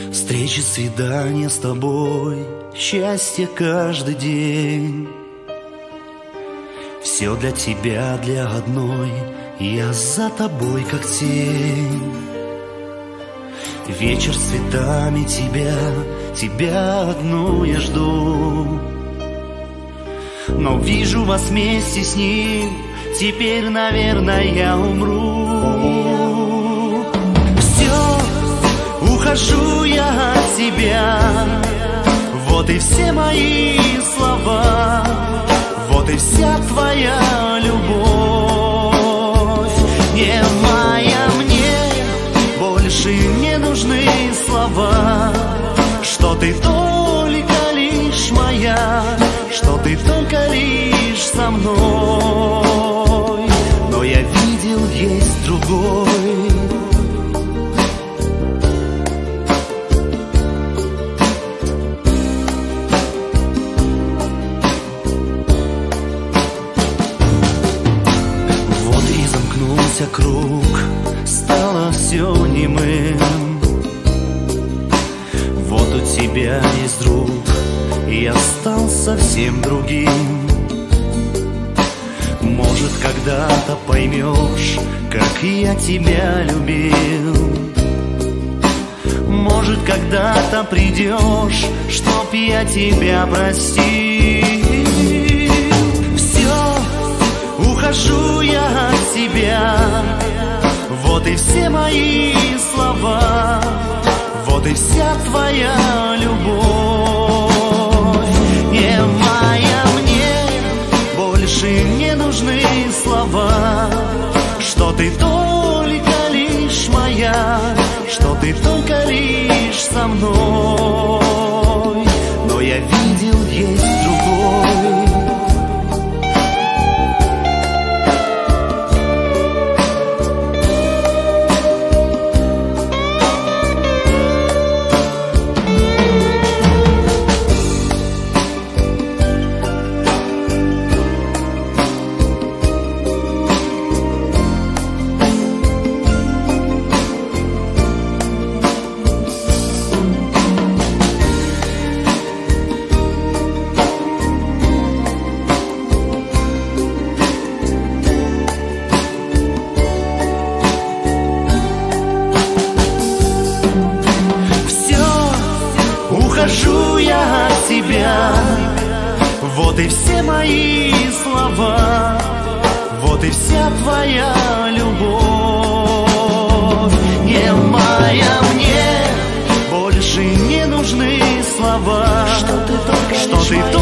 Встречи, свидания с тобой, счастье каждый день. Все для тебя, для одной, я за тобой как тень. Вечер с цветами тебя одну я жду. Но вижу вас вместе с ним, теперь, наверное, я умру. Все, ухожу я от тебя, вот и все мои слова, вот и вся твоя любовь. Не моя, мне больше не нужны слова, что ты только лишь моя, что ты только лишь со мной. Но я видел, есть другой. Вот и замкнулся круг, стало все немым. Вот у тебя есть друг, и я стал совсем другим. Может, когда-то поймешь, как я тебя любил. Может, когда-то придешь, чтоб я тебя простил. Все, ухожу я от тебя, вот и все мои слова, вот и вся твоя любовь. Не моя, мне больше не нужны слова, что ты только лишь моя, что ты только лишь со мной. Но я видел, есть другой. Ухожу я от тебя, вот и все мои слова, вот и вся твоя любовь. Не моя, мне больше не нужны слова, что ты только